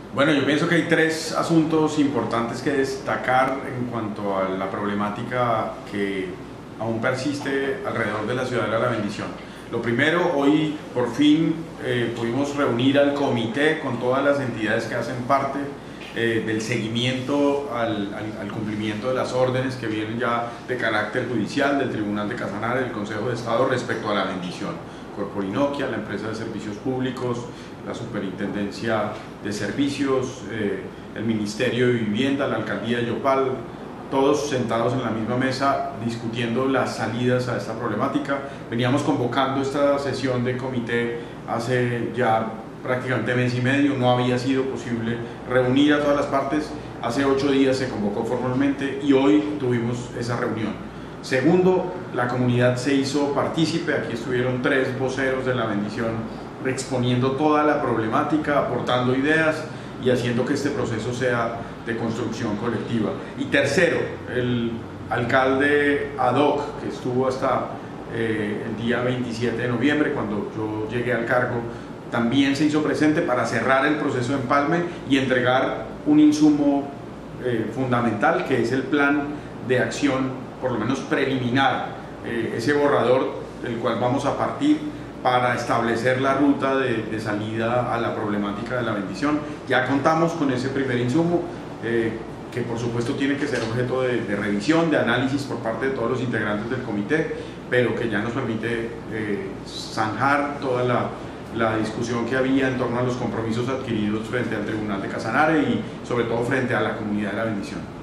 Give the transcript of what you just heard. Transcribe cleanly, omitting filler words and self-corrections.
Bueno, yo pienso que hay tres asuntos importantes que destacar en cuanto a la problemática que aún persiste alrededor de la Ciudadela de la Bendición. Lo primero, hoy por fin pudimos reunir al comité con todas las entidades que hacen parte del seguimiento al cumplimiento de las órdenes que vienen ya de carácter judicial del Tribunal de Casanare, del Consejo de Estado respecto a la bendición. Corporinoquia, la empresa de servicios públicos, la Superintendencia de Servicios, el Ministerio de Vivienda, la Alcaldía de Yopal, todos sentados en la misma mesa discutiendo las salidas a esta problemática. Veníamos convocando esta sesión de comité hace ya prácticamente mes y medio, no había sido posible reunir a todas las partes. Hace 8 días se convocó formalmente y hoy tuvimos esa reunión. Segundo, la comunidad se hizo partícipe, aquí estuvieron 3 voceros de la bendición exponiendo toda la problemática, aportando ideas y haciendo que este proceso sea de construcción colectiva. Y tercero, el alcalde ad hoc que estuvo hasta el día 27 de noviembre, cuando yo llegué al cargo, también se hizo presente para cerrar el proceso de empalme y entregar un insumo fundamental, que es el plan de acción, por lo menos preliminar, ese borrador del cual vamos a partir para establecer la ruta de salida a la problemática de la bendición. Ya contamos con ese primer insumo, que por supuesto tiene que ser objeto de revisión, de análisis por parte de todos los integrantes del comité, pero que ya nos permite zanjar toda la discusión que había en torno a los compromisos adquiridos frente al Tribunal de Casanare y sobre todo frente a la comunidad de la bendición.